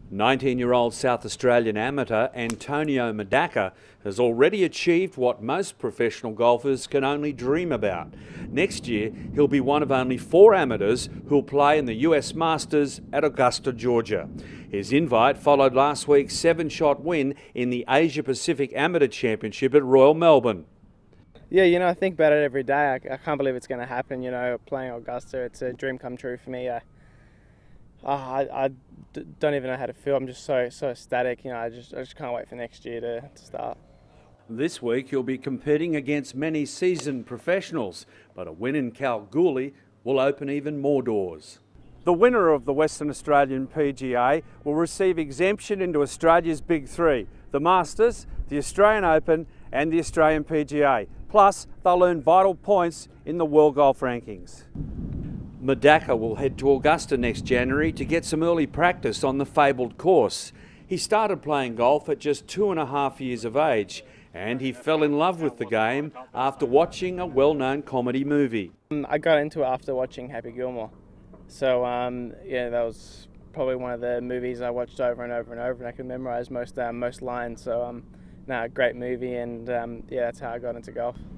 19-year-old South Australian amateur Antonio Medaka has already achieved what most professional golfers can only dream about. Next year, he'll be one of only 4 amateurs who'll play in the US Masters at Augusta, Georgia. His invite followed last week's 7-shot win in the Asia Pacific Amateur Championship at Royal Melbourne. Yeah, I think about it every day. I can't believe it's going to happen. Playing Augusta, it's a dream come true for me. I don't even know how to feel. I'm just so ecstatic. I just can't wait for next year to start. This week you'll be competing against many seasoned professionals, but a win in Kalgoorlie will open even more doors. The winner of the Western Australian PGA will receive exemption into Australia's Big Three: the Masters, the Australian Open and the Australian PGA. Plus, they'll earn vital points in the World Golf Rankings. Medaka will head to Augusta next January to get some early practice on the fabled course. He started playing golf at just 2.5 years of age, and he fell in love with the game after watching a well-known comedy movie. I got into it after watching Happy Gilmore. So that was probably one of the movies I watched over and over and over, and I could memorize most lines. So great movie, and that's how I got into golf.